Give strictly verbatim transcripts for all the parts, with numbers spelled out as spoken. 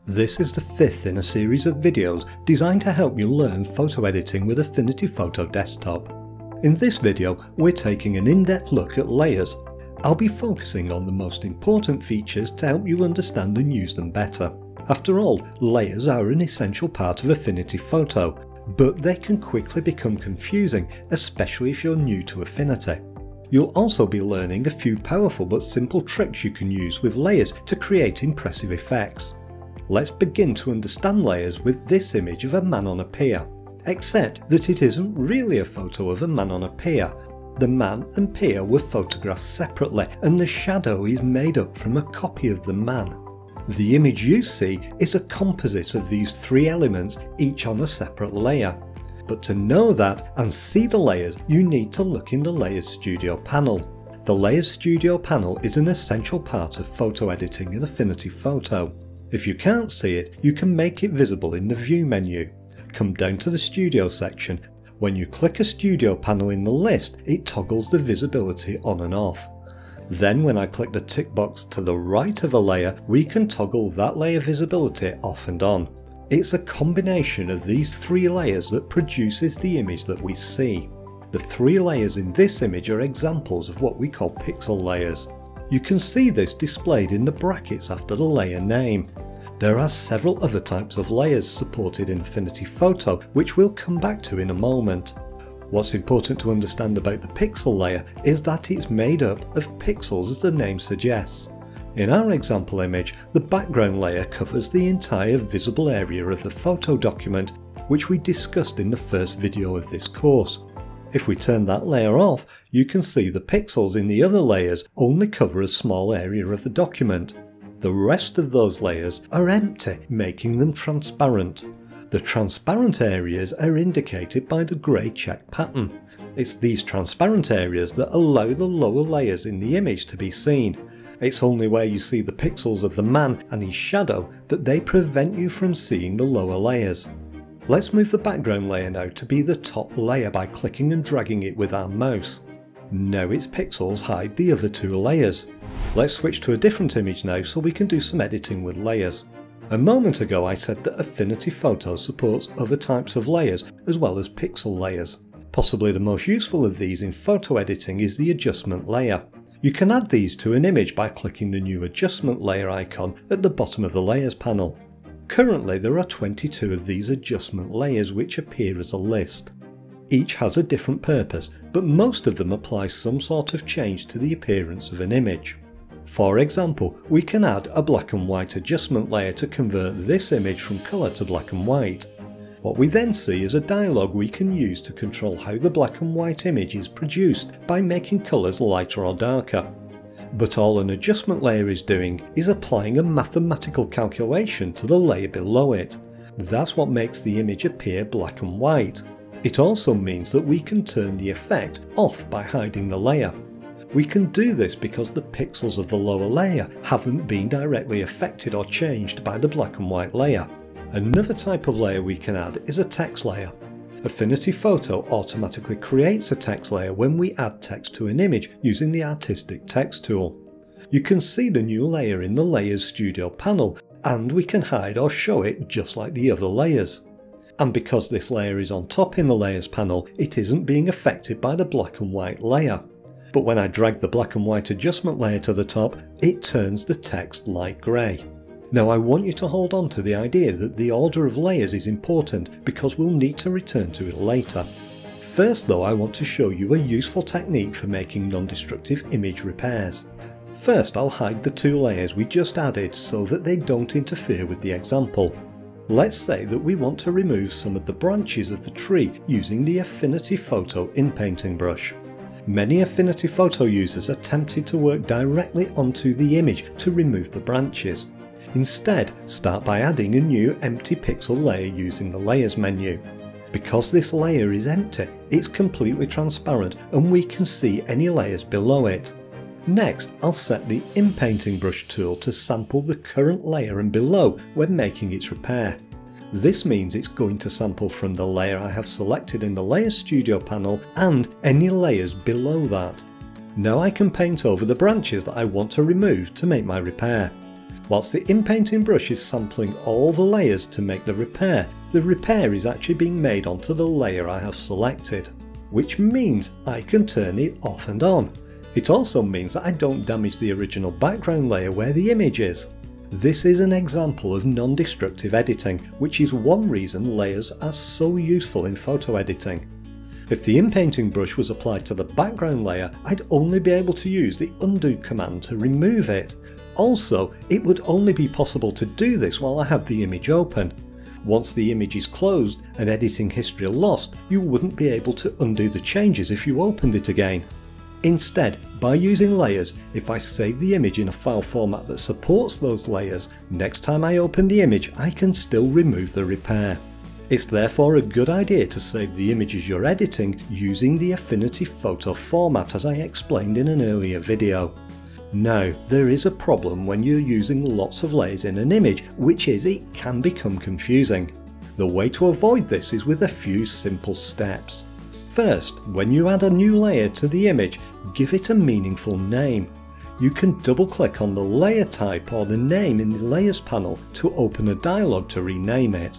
This is the fifth in a series of videos designed to help you learn photo editing with Affinity Photo Desktop. In this video, we're taking an in-depth look at layers. I'll be focusing on the most important features to help you understand and use them better. After all, layers are an essential part of Affinity Photo, but they can quickly become confusing, especially if you're new to Affinity. You'll also be learning a few powerful but simple tricks you can use with layers to create impressive effects. Let's begin to understand layers with this image of a man on a pier, except that it isn't really a photo of a man on a pier. The man and pier were photographed separately, and the shadow is made up from a copy of the man. The image you see is a composite of these three elements, each on a separate layer. But to know that and see the layers, you need to look in the Layers Studio panel. The Layers Studio panel is an essential part of photo editing in Affinity Photo. If you can't see it, you can make it visible in the View menu. Come down to the Studio section. When you click a Studio panel in the list, it toggles the visibility on and off. Then when I click the tick box to the right of a layer, we can toggle that layer visibility off and on. It's a combination of these three layers that produces the image that we see. The three layers in this image are examples of what we call pixel layers. You can see this displayed in the brackets after the layer name. There are several other types of layers supported in Affinity Photo, which we'll come back to in a moment. What's important to understand about the pixel layer is that it's made up of pixels, as the name suggests. In our example image, the background layer covers the entire visible area of the photo document, which we discussed in the first video of this course. If we turn that layer off, you can see the pixels in the other layers only cover a small area of the document. The rest of those layers are empty, making them transparent. The transparent areas are indicated by the grey check pattern. It's these transparent areas that allow the lower layers in the image to be seen. It's only where you see the pixels of the man and his shadow that they prevent you from seeing the lower layers. Let's move the background layer now to be the top layer by clicking and dragging it with our mouse. Now its pixels hide the other two layers. Let's switch to a different image now so we can do some editing with layers. A moment ago I said that Affinity Photo supports other types of layers as well as pixel layers. Possibly the most useful of these in photo editing is the adjustment layer. You can add these to an image by clicking the new adjustment layer icon at the bottom of the layers panel. Currently there are twenty-two of these adjustment layers which appear as a list. Each has a different purpose, but most of them apply some sort of change to the appearance of an image. For example, we can add a black and white adjustment layer to convert this image from colour to black and white. What we then see is a dialog we can use to control how the black and white image is produced by making colours lighter or darker. But all an adjustment layer is doing is applying a mathematical calculation to the layer below it. That's what makes the image appear black and white. It also means that we can turn the effect off by hiding the layer. We can do this because the pixels of the lower layer haven't been directly affected or changed by the black and white layer. Another type of layer we can add is a text layer. Affinity Photo automatically creates a text layer when we add text to an image using the Artistic Text tool. You can see the new layer in the Layers Studio panel, and we can hide or show it just like the other layers. And because this layer is on top in the Layers panel, it isn't being affected by the black and white layer. But when I drag the black and white adjustment layer to the top, it turns the text light grey. Now I want you to hold on to the idea that the order of layers is important because we'll need to return to it later. First though, I want to show you a useful technique for making non-destructive image repairs. First I'll hide the two layers we just added so that they don't interfere with the example. Let's say that we want to remove some of the branches of the tree using the Affinity Photo inpainting brush. Many Affinity Photo users are tempted to work directly onto the image to remove the branches. Instead, start by adding a new empty pixel layer using the Layers menu. Because this layer is empty, it's completely transparent and we can see any layers below it. Next, I'll set the inpainting brush tool to sample the current layer and below when making its repair. This means it's going to sample from the layer I have selected in the Layers Studio panel and any layers below that. Now I can paint over the branches that I want to remove to make my repair. Whilst the inpainting brush is sampling all the layers to make the repair, the repair is actually being made onto the layer I have selected, which means I can turn it off and on. It also means that I don't damage the original background layer where the image is. This is an example of non-destructive editing, which is one reason layers are so useful in photo editing. If the inpainting brush was applied to the background layer, I'd only be able to use the undo command to remove it. Also, it would only be possible to do this while I have the image open. Once the image is closed and editing history lost, you wouldn't be able to undo the changes if you opened it again. Instead, by using layers, if I save the image in a file format that supports those layers, next time I open the image I can still remove the repair. It's therefore a good idea to save the images you're editing using the Affinity Photo format as I explained in an earlier video. Now, there is a problem when you're using lots of layers in an image, which is it can become confusing. The way to avoid this is with a few simple steps. First, when you add a new layer to the image, give it a meaningful name. You can double click on the layer type or the name in the Layers panel to open a dialog to rename it.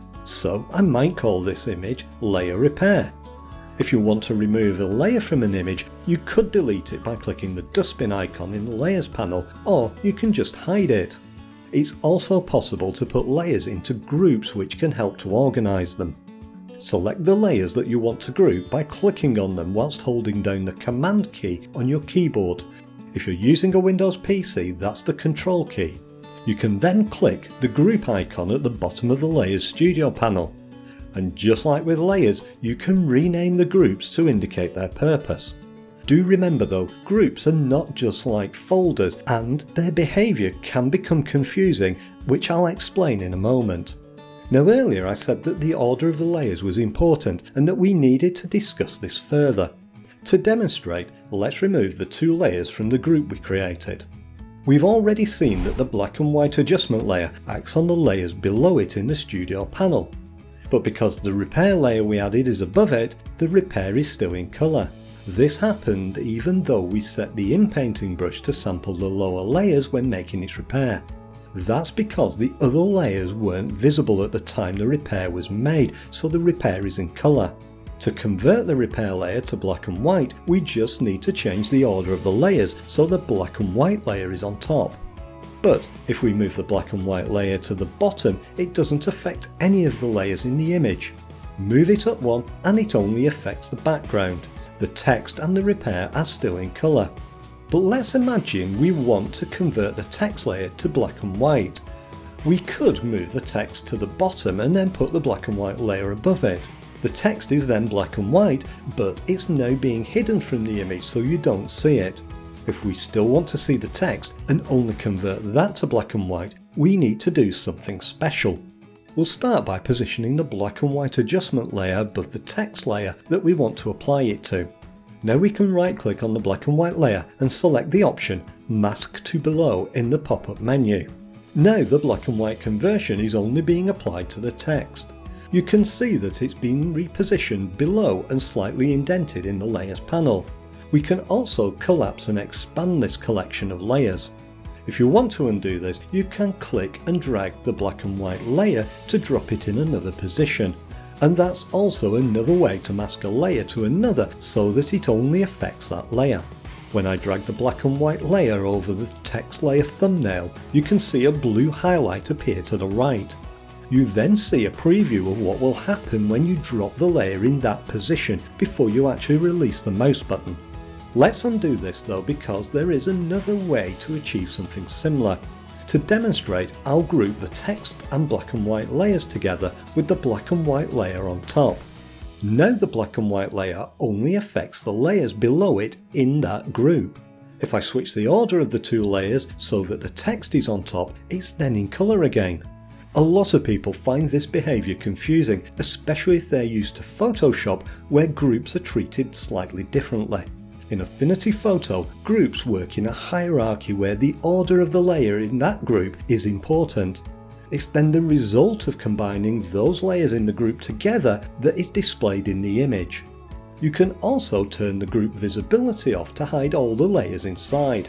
So I might call this image Layer Repair. If you want to remove a layer from an image, you could delete it by clicking the dustbin icon in the Layers panel, or you can just hide it. It's also possible to put layers into groups, which can help to organise them. Select the layers that you want to group by clicking on them whilst holding down the Command key on your keyboard. If you're using a Windows P C, that's the Control key. You can then click the group icon at the bottom of the Layers Studio panel. And just like with layers, you can rename the groups to indicate their purpose. Do remember though, groups are not just like folders, and their behaviour can become confusing, which I'll explain in a moment. Now earlier I said that the order of the layers was important and that we needed to discuss this further. To demonstrate, let's remove the two layers from the group we created. We've already seen that the black and white adjustment layer acts on the layers below it in the Studio panel. But because the repair layer we added is above it, the repair is still in colour. This happened even though we set the inpainting brush to sample the lower layers when making its repair. That's because the other layers weren't visible at the time the repair was made, so the repair is in colour. To convert the repair layer to black and white, we just need to change the order of the layers so the black and white layer is on top. But if we move the black and white layer to the bottom, it doesn't affect any of the layers in the image. Move it up one and it only affects the background. The text and the repair are still in colour. But let's imagine we want to convert the text layer to black and white. We could move the text to the bottom and then put the black and white layer above it. The text is then black and white, but it's now being hidden from the image so you don't see it. If we still want to see the text and only convert that to black and white, we need to do something special. We'll start by positioning the black and white adjustment layer above the text layer that we want to apply it to. Now we can right click on the black and white layer and select the option Mask to Below in the pop-up menu. Now the black and white conversion is only being applied to the text. You can see that it's been repositioned below and slightly indented in the Layers panel. We can also collapse and expand this collection of layers. If you want to undo this, you can click and drag the black and white layer to drop it in another position. And that's also another way to mask a layer to another so that it only affects that layer. When I drag the black and white layer over the text layer thumbnail, you can see a blue highlight appear to the right. You then see a preview of what will happen when you drop the layer in that position before you actually release the mouse button. Let's undo this though, because there is another way to achieve something similar. To demonstrate, I'll group the text and black and white layers together with the black and white layer on top. Now the black and white layer only affects the layers below it in that group. If I switch the order of the two layers so that the text is on top, it's then in colour again. A lot of people find this behaviour confusing, especially if they're used to Photoshop where groups are treated slightly differently. In Affinity Photo, groups work in a hierarchy where the order of the layer in that group is important. It's then the result of combining those layers in the group together that is displayed in the image. You can also turn the group visibility off to hide all the layers inside.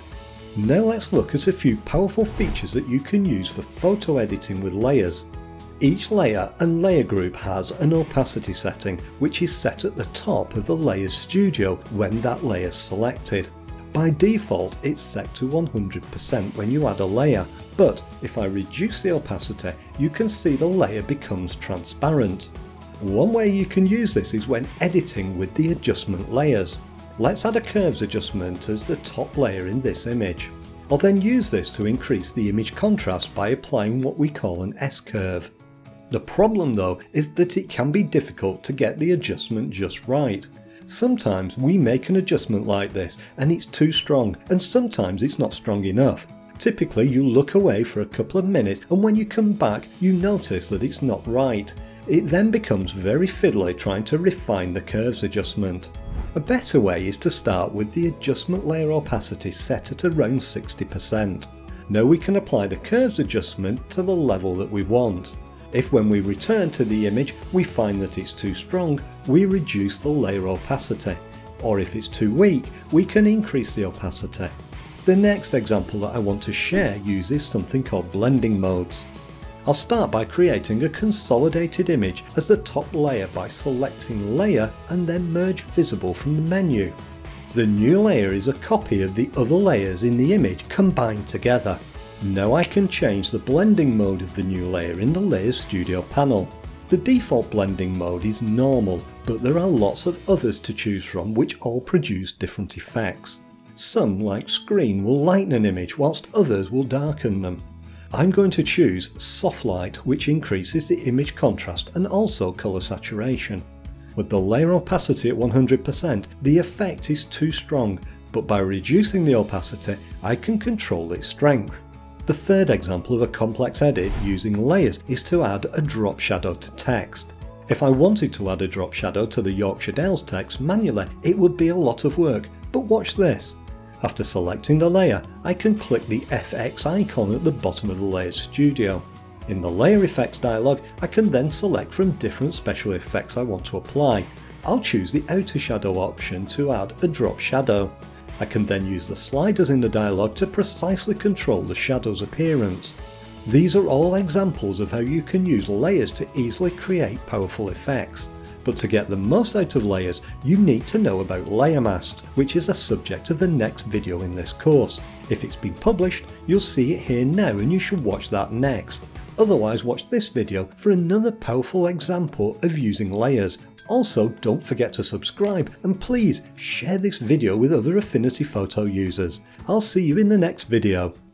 Now let's look at a few powerful features that you can use for photo editing with layers. Each layer and layer group has an opacity setting which is set at the top of the Layers Studio when that layer is selected. By default it's set to one hundred percent when you add a layer, but if I reduce the opacity you can see the layer becomes transparent. One way you can use this is when editing with the adjustment layers. Let's add a curves adjustment as the top layer in this image. I'll then use this to increase the image contrast by applying what we call an S-curve. The problem though is that it can be difficult to get the adjustment just right. Sometimes we make an adjustment like this and it's too strong, and sometimes it's not strong enough. Typically you look away for a couple of minutes and when you come back you notice that it's not right. It then becomes very fiddly trying to refine the curves adjustment. A better way is to start with the adjustment layer opacity set at around sixty percent. Now we can apply the curves adjustment to the level that we want. If when we return to the image we find that it's too strong, we reduce the layer opacity, or if it's too weak, we can increase the opacity. The next example that I want to share uses something called blending modes. I'll start by creating a consolidated image as the top layer by selecting Layer and then Merge Visible from the menu. The new layer is a copy of the other layers in the image combined together. Now I can change the blending mode of the new layer in the Layers Studio panel. The default blending mode is normal, but there are lots of others to choose from which all produce different effects. Some, like screen, will lighten an image whilst others will darken them. I'm going to choose Soft Light, which increases the image contrast and also colour saturation. With the layer opacity at one hundred percent, the effect is too strong, but by reducing the opacity, I can control its strength. The third example of a complex edit using layers is to add a drop shadow to text. If I wanted to add a drop shadow to the Yorkshire Dales text manually, it would be a lot of work, but watch this. After selecting the layer, I can click the F X icon at the bottom of the Layers Studio. In the Layer Effects dialog, I can then select from different special effects I want to apply. I'll choose the Outer Shadow option to add a drop shadow. I can then use the sliders in the dialog to precisely control the shadow's appearance. These are all examples of how you can use layers to easily create powerful effects. But to get the most out of layers, you need to know about layer masks, which is a subject of the next video in this course. If it's been published, you'll see it here now and you should watch that next. Otherwise, watch this video for another powerful example of using layers. Also, don't forget to subscribe and please share this video with other Affinity Photo users. I'll see you in the next video.